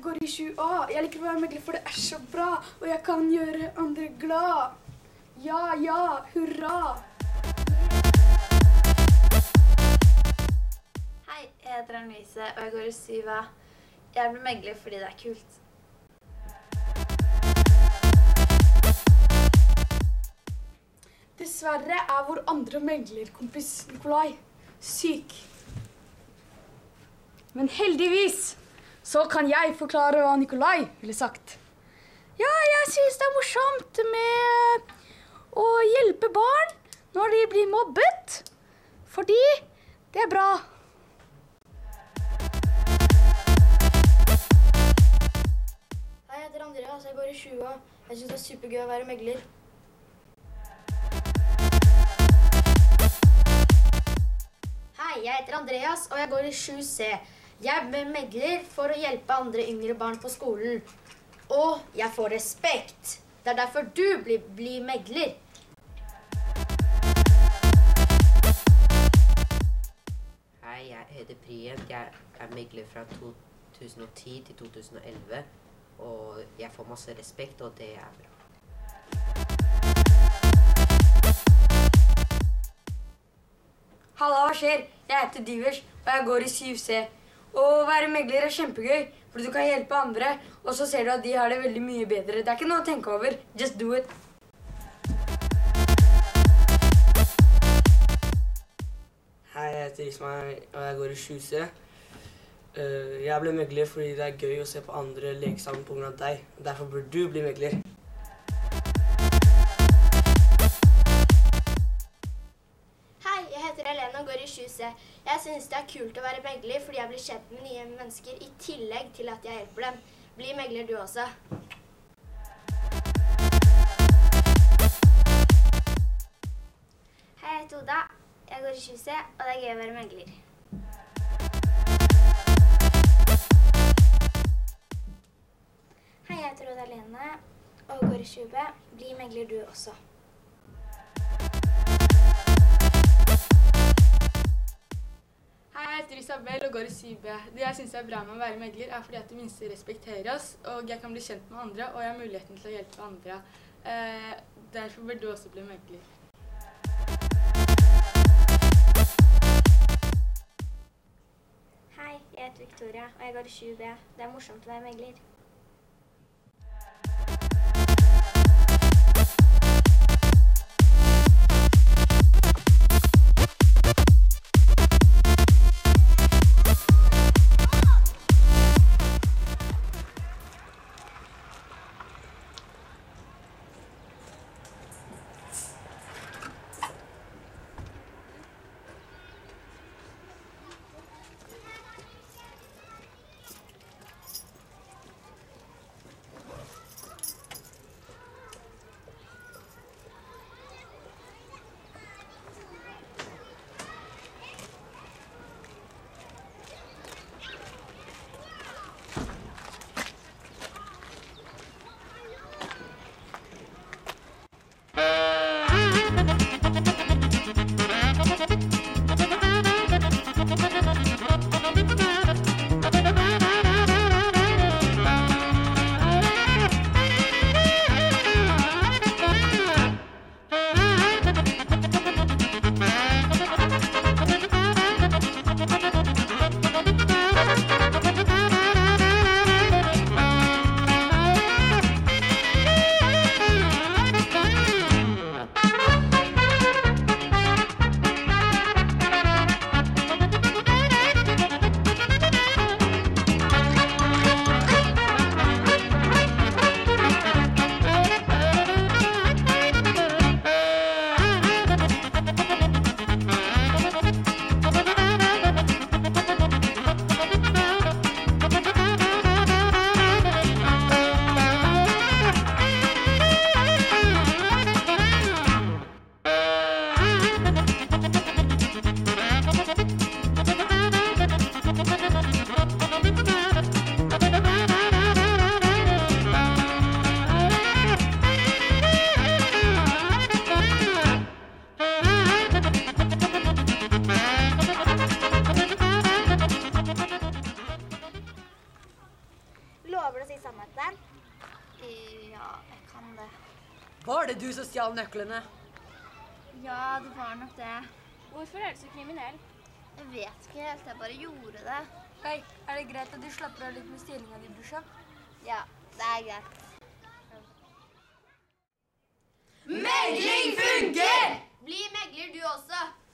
går i 7A. Jeg liker å være megler, for det så bra, og jeg kan gjøre andre glad. Ja, ja, hurra! Hei, jeg heter Arnvise, og jeg går i 7A. Jeg blir megler fordi det kult. Dessverre vår andre meglerkompis Nikolai syk. Men heldigvis så kan jeg forklare hva Nikolai ville sagt. Ja, jeg synes det morsomt med å hjelpe barn når de blir mobbet, fordi det bra. Hei, jeg heter Andreas, jeg går i 7A. Jeg synes det supergøy å være megler. Hei, jeg heter Andreas, og jeg går i 7C. Jeg blir megler for å hjelpe andre yngre barn på skolen. Og jeg får respekt. Det derfor du blir megler. Hei, jeg heter Prient. Jeg megler fra 2010 til 2011. Og jeg får masse respekt, og det bra. Halla, hva skjer? Jeg heter Divers, og jeg går i 7C. Å være megler kjempegøy, for du kan hjelpe andre, og så ser du at de har det veldig mye bedre. Det ikke noe å tenke over. Just do it. Hei, jeg heter Ismail, og jeg går i 7C. Jeg ble megler fordi det gøy å se på andre leke sammen på grunn av deg. Derfor burde du bli megler. Hei, jeg heter Helene og går i 7C. Jeg synes det kult å være megler fordi jeg blir kjent med nye mennesker i tillegg til at jeg hjelper dem. Bli megler du også. Hei, jeg heter Oda. Jeg går i 7C, og det gøy å være megler. Hei, jeg heter Oda Lene, og går i 7B. Bli megler du også. Hei, jeg heter Isabel og går i 7B. Det jeg synes bra med å være megler fordi at de minste respekterer oss, og jeg kan bli kjent med andre, og jeg har muligheten til å hjelpe andre. Derfor bør du også bli megler. Hei, jeg heter Victoria, og jeg går i 7B. Det morsomt å være megler. Var det du som stjal nøklene? Ja, det var nok det. Hvorfor er du så kriminell? Jeg vet ikke helt, jeg bare gjorde det. Hei, er det greit at du slapper av litt med stjelinga di, brorsan? Ja, det er greit. Megling funker! Bli megler du også.